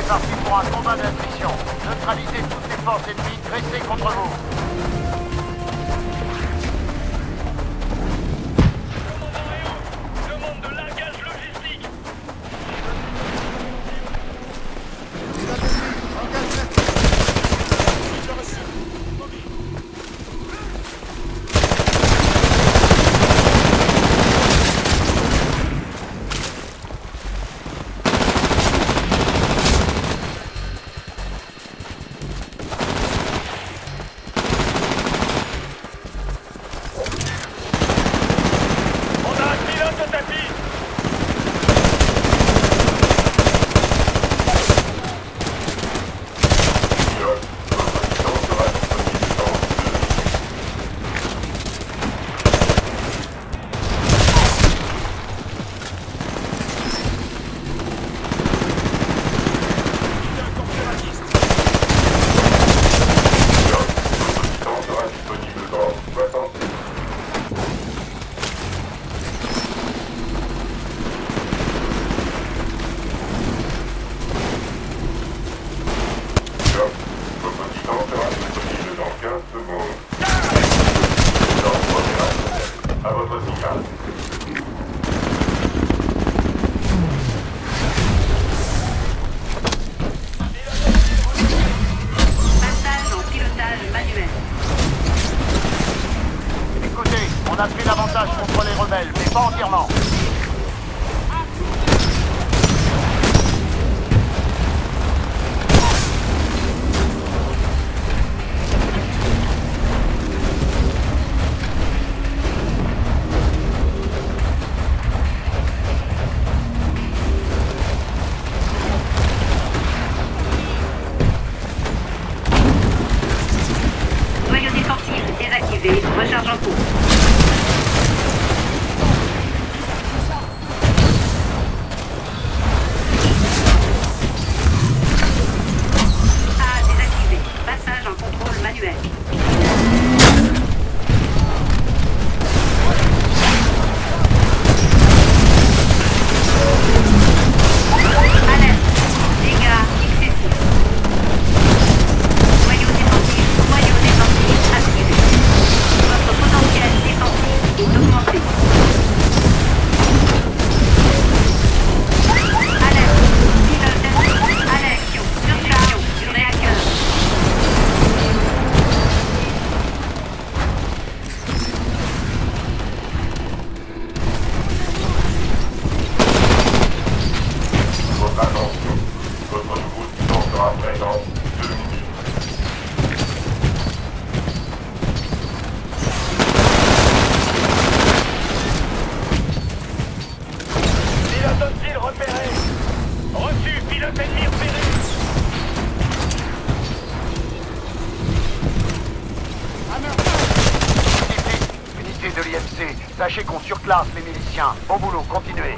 parti pour un combat d'intuition. Neutralisez toutes les forces ennemies dressées contre vous. Demande de largage logistique. On a pris l'avantage contre les rebelles, mais pas entièrement. Noyau défensif désactivé, recharge en cours. Manuel. Alerte. Dégâts excessifs. Noyau défensif activé. Votre potentiel défensif est augmenté. Alerte. Pilote. Alerte. Surcharge du réacteur. Unité de l'IMC, sachez qu'on surclasse les miliciens. Au boulot, continuez.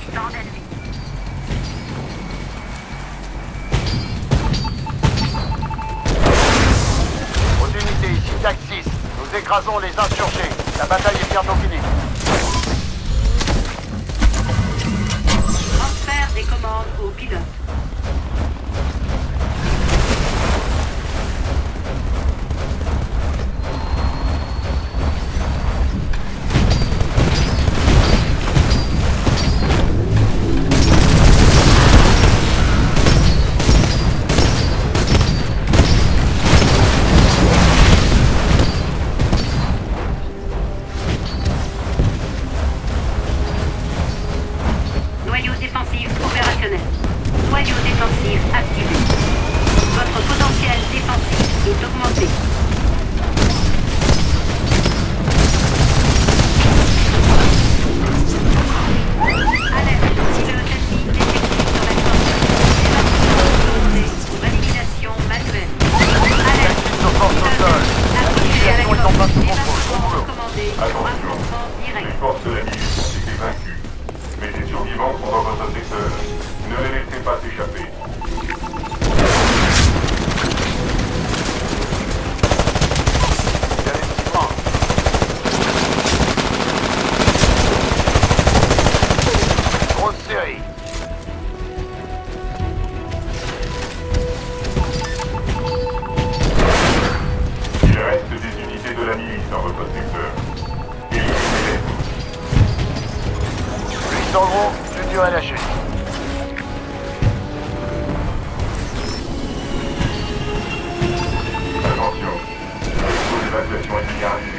Bande ennemie. Aux unités, ici Taxis. Nous écrasons les insurgés. La bataille est bientôt finie. Transfert des commandes au pilote. Noyau défensif opérationnel. Noyau défensif activé. Votre potentiel défensif est augmenté. Alerte, pilote ennemi détecté sur la côte. Évacuation pour élimination manuelle. Alerte, Se force au sol. La situation est en place de contrôle. Bon boulot. recommandé. Attention, Affrontement les direct. forces de la milice ont été vaincues. Mais les survivants sont dans votre secteur. Ne les laissez pas s'échapper. Investissement. Grosse série. Il reste des unités de la milice dans votre secteur. Éliminez-les. Lui en gros, je dirais lâcher. Attention. Le taux d'évacuation est généralisé.